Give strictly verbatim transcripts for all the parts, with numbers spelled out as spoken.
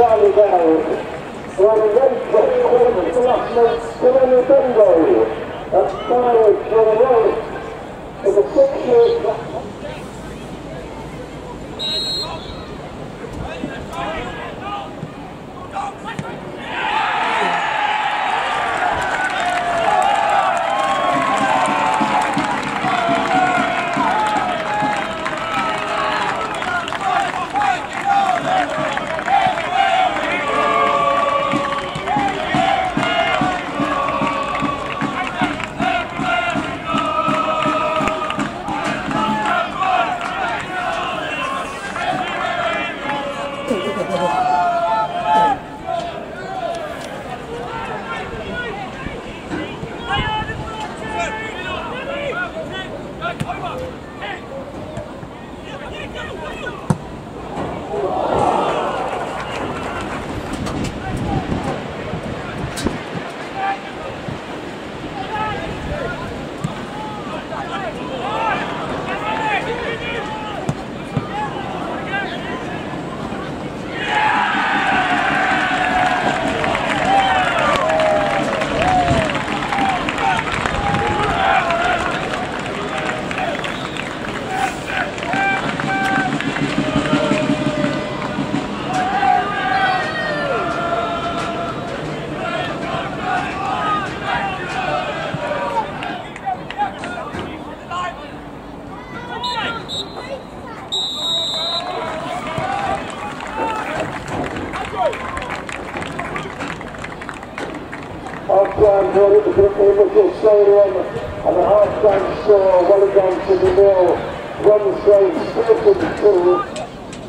Charlie Bell. Well, the red quarter to last month, Dylan Bingo. That's five for the road. For the fixture. Half-time brought it to Brooklyn Little Stadium and the half-time score, Welwyn Garden City nil, Bromsgrove Stilton two.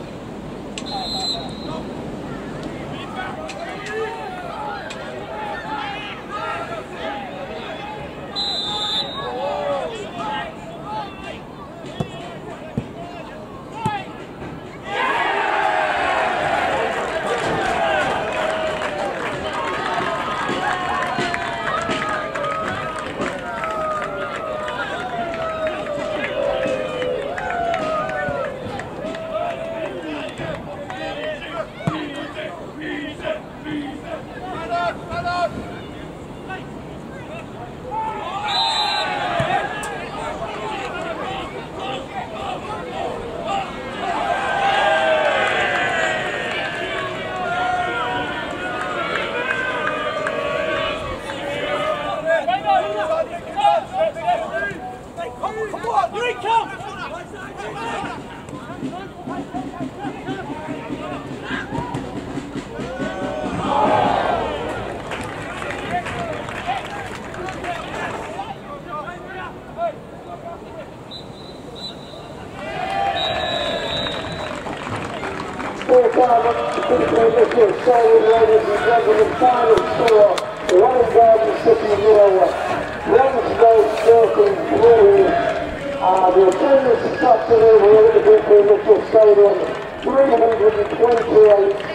Ladies and gentlemen, final score, Welwyn Garden City nil, Bromsgrove Stilton three. Uh, the attendance this afternoon here at the Brooklyn Little Stadium, three hundred twenty-eight.